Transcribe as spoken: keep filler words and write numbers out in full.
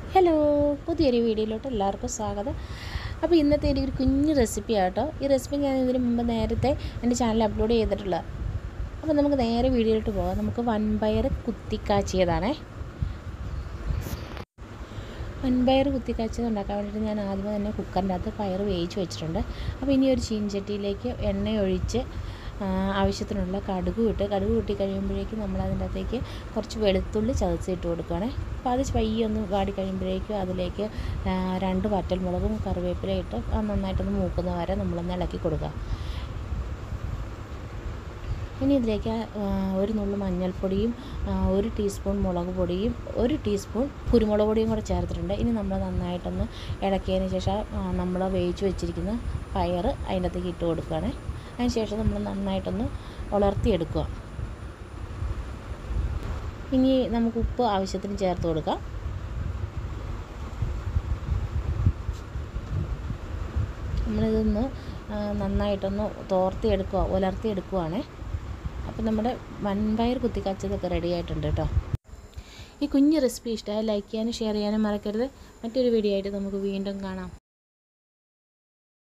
Hello, പുതിയൊരു വീഡിയോയിലോട്ട് എല്ലാവർക്കും സ്വാഗതം. അപ്പോൾ ഇന്നത്തെ ഒരു കുഞ്ഞു റെസിപ്പി ആട്ടോ. ഈ റെസിപ്പി ഞാൻ ഇതിന് മുമ്പ് നേരത്തെ എൻ്റെ ചാനലിൽ അപ്ലോഡ് ചെയ്തിട്ടുള്ള. അപ്പോൾ നമുക്ക് നേരെ വീഡിയോയിലോട്ട് പോകാം. നമുക്ക് വൻപയർ കുത്തിക്കാച്ചിയതാണേ. വൻപയർ കുത്തിക്കാച്ചിയത് ഉണ്ടാക്കാൻ വേണ്ടിയിട്ട് ഞാൻ ആദ്യമേ തന്നെ കുക്കറിൻ്റെ അകത്ത് പയർ വേവിച്ച് വെച്ചിട്ടുണ്ട്. അപ്പോൾ ഇനി ഒരു ചീൻചട്ടിയിലേക്ക് എണ്ണ ഒഴിച്ച് ആവശ്യത്തിനുള്ള കടുക് ഇട്ട് കടുക് കൂട്ടി കഴിയുമ്പോഴേക്കും നമ്മൾ അതിൻ്റെ അകത്തേക്ക് കുറച്ച് വെളുത്തുള്ളി ചതച്ചിട്ട് കൊടുക്കുകയാണേ. അപ്പോൾ അത് പയ്യെ ഒന്ന് വാടി കഴിയുമ്പോഴേക്കും അതിലേക്ക് രണ്ട് വറ്റൽമുളകും കറിവേപ്പില ഇട്ട് നന്നായിട്ടൊന്ന് മൂക്കുന്ന വരെ നമ്മളൊന്ന് ഇളക്കി കൊടുക്കുക. ഇനി ഇതിലേക്ക് ഒരു നുള്ളു മഞ്ഞൾപ്പൊടിയും ഒരു ടീസ്പൂൺ മുളക് പൊടിയും ഒരു ടീസ്പൂൺ കുരുമുളക് പൊടിയും കൂടെ ചേർത്തിട്ടുണ്ട്. ഇനി നമ്മൾ നന്നായിട്ടൊന്ന് ഇളക്കിയതിന് ശേഷം നമ്മൾ വേവിച്ച് വെച്ചിരിക്കുന്ന പയർ അതിൻ്റെ അകത്തേക്ക് ഇട്ട് കൊടുക്കുകയാണ്. അതിന് ശേഷം നമ്മൾ നന്നായിട്ടൊന്ന് ഉലർത്തിയെടുക്കുക. ഇനി നമുക്ക് ഉപ്പ് ആവശ്യത്തിന് ചേർത്ത് കൊടുക്കാം. നമ്മളിതൊന്ന് നന്നായിട്ടൊന്ന് തോർത്തിയെടുക്കുക ഉലർത്തിയെടുക്കുകയാണ്. അപ്പോൾ നമ്മുടെ വൻപയർ കുത്തിക്കാച്ചതൊക്കെ റെഡി ആയിട്ടുണ്ട് കേട്ടോ. ഈ കുഞ്ഞു റെസിപ്പി ഇഷ്ടമായി ലൈക്ക് ചെയ്യാനും ഷെയർ ചെയ്യാനും മറക്കരുത്. മറ്റൊരു വീഡിയോ ആയിട്ട് നമുക്ക് വീണ്ടും കാണാം.